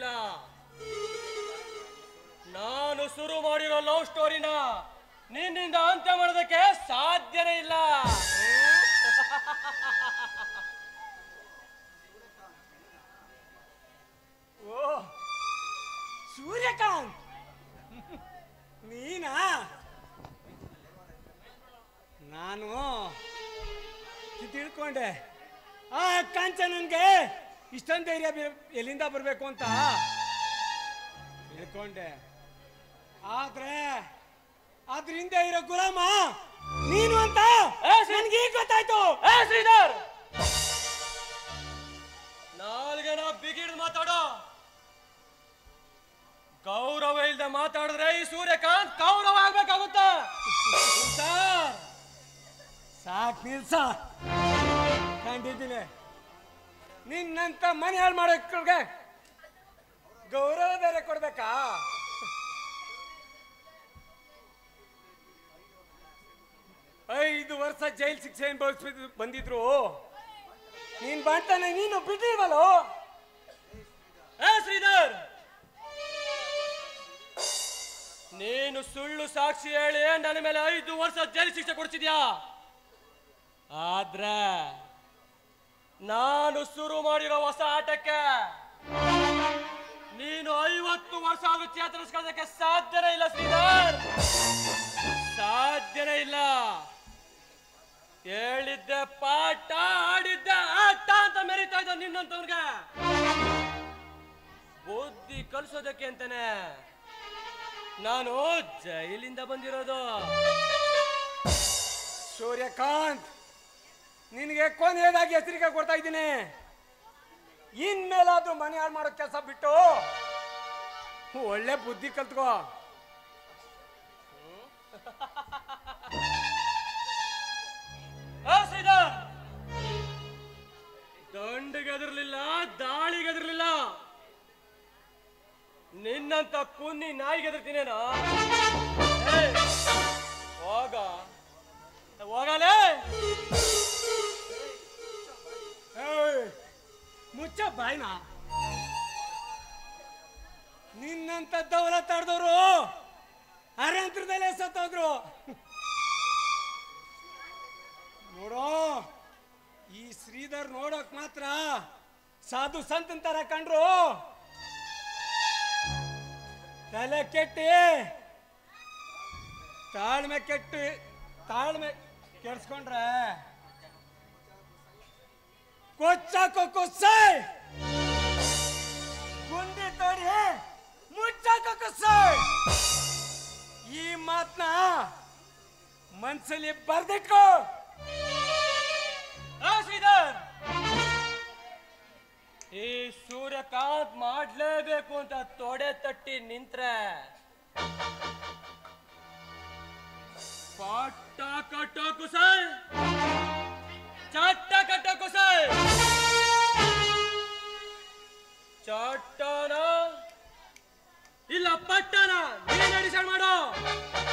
ಇಲ್ಲ. ನಾನು ಶುರು ಮಾಡಿರೋ ಲವ್ ಸ್ಟೋರಿನ ನಿನ್ನಿಂದ ಅಂತ್ಯ ಮಾಡೋದಕ್ಕೆ ಸಾಧ್ಯನೇ ಇಲ್ಲ. ಓ ಸೂರ್ಯಕಾಂತ್, ನೀನಾ? ನಾನು ತಿಳ್ಕೊಂಡೆ ಆ ಕಾಂಚನನ್ಗೆ ಇಷ್ಟೊಂದು ಧೈರ್ಯ ಎಲ್ಲಿಂದ ಬರಬೇಕು ಅಂತ ತಿಳ್ಕೊಂಡೆ. ಆದ್ರೆ ಅದ್ರ ಹಿಂದೆ ಇರೋ ಗುಲಾಮ ನೀನು ಅಂತ ನನಗೆ ಈಗ ಗೊತ್ತಾಯ್ತು. ಶ್ರೀಧರ್, ನಾಲ್ಗೆನ ಬಿಗಿಡ್ ಮಾತಾಡೋ. ಗೌರವ ಇಲ್ದೆ ಮಾತಾಡಿದ್ರೆ ಈ ಸೂರ್ಯಕಾಂತ್ ಗೌರವ ಆಗ್ಬೇಕಾಗುತ್ತೆ. ಸಾಕ್ ನಿಲ್ಸ. ಕಂಡಿದ್ದೀನಿ ನಿನ್ನಂತ ಮನೆ ಹಾಳು ಮಾಡೋಕ್ಕೆ ಗೌರವ ಬೇರೆ ಕೊಡ್ಬೇಕಾ? 5 ವರ್ಷ ಜೈಲ್ ಶಿಕ್ಷೆ ಅನುಭವಿಸ್ ಬಂದಿದ್ರು. ನೀನ್ ಬಾಣ್ತಾನೆ ನೀನು ಬಿಟ್ಟಿಲ್ವಲ್ಲೋ? ಶ್ರೀಧರ್, ನೀನು ಸುಳ್ಳು ಸಾಕ್ಷಿ ಹೇಳಿ ನನ್ನ ಮೇಲೆ 5 ವರ್ಷ ಜೈಲು ಶಿಕ್ಷೆ ಕೊಡ್ತಿದ್ಯಾ. ಆದ್ರೆ ನಾನು ಶುರು ಮಾಡಿರೋ ಹೊಸ ಆಟಕ್ಕೆ ನೀನು 50 ವರ್ಷ ಆದ್ರೂ ಚೇತರಿಸ್ಕೊಳ್ಳೋದಕ್ಕೆ ಸಾಧ್ಯನೇ ಇಲ್ಲ ಶ್ರೀಧರ್, ಸಾಧ್ಯನೇ ಇಲ್ಲ. ಹೇಳಿದ್ದೆ ಪಾಠ, ಆಡಿದ್ದೆ ಆಟ ಅಂತ ಮೆರಿತಾ ಇದ್ದ ನಿನ್ನಂತವ್ರಿಗೆ ಬುದ್ಧಿ ಕಲಿಸೋದಕ್ಕೆ ಅಂತಾನೆ ನಾನು ಜೈಲಿಂದ ಬಂದಿರೋದು. ಸೂರ್ಯಕಾಂತ್, ನಿನಗೆ ಕೊನೆಯದಾಗಿ ಎಚ್ಚರಿಕೆ ಕೊಡ್ತಾ ಇದ್ದೀನಿ. ಇನ್ಮೇಲಾದ್ರೂ ಮನೆ ಹಾಳು ಮಾಡೋ ಕೆಲಸ ಬಿಟ್ಟು ಒಳ್ಳೆ ಬುದ್ಧಿ ಕಲ್ತ್ಕೋ. ಶ್ರೀಧರ್, ದಂಡಿಗೆದರ್ಲಿಲ್ಲ, ದಾಳಿಗೆದರ್ಲಿಲ್ಲ. ನಿನ್ನಂತ ಕುನ್ನಿ ನಾಯಿಗೆದರ್ತೀನೇನೋ. ಹೋಗಲೇ ಮುಚ್ಚ ಬಾಯ್ನ. ನಿನ್ನಂತ ದೌಲತ್ ಆಡ್ದವ್ರು ಅರಂತ್ರದಲ್ಲೇ ಸತ್ತೋದ್ರು. ನೋಡೋ, ಈ ಶ್ರೀಧರ್ ನೋಡೋಕ್ ಮಾತ್ರ ಸಾಧು ಸಂತನ್ ತರ ಕಂಡ್ರು. ತಲೆ ಕೆಟ್ಟಿ ತಾಳ್ಮೆ ಕೆಡ್ಸ್ಕೊಂಡ್ರೆ ಕೊಚ್ಚಾಕೋ ಕೊಸ್ಸೆ, ಗುಂಡಿ ತೋಡಿ ಮುಚ್ಚಾಕೋ ಕೊಸ್ಸೆ. ಈ ಮಾತನ್ನ ಮನ್ಸಲ್ಲಿ ಬರ್ದಿಟ್ಕೋ. ಶ್ರೀಧರ್, ಈ ಸೂರ್ಯಕಾಂತ್ ಮಾಡ್ಲೇಬೇಕು ಅಂತ ತೊಡೆ ತಟ್ಟಿ ನಿಂತ್ರೆ ಪಾಟ ಕಟ್ಟೋ ಕುಸೈ, ಚಟ್ಟ ಕಟ್ಟೋ ಕುಸೈ, ಚಟ್ಟನ ಇಲ್ಲ ಪಟ್ಟನ ನೀನೇ ಡಿಸೈಡ್ ಮಾಡು.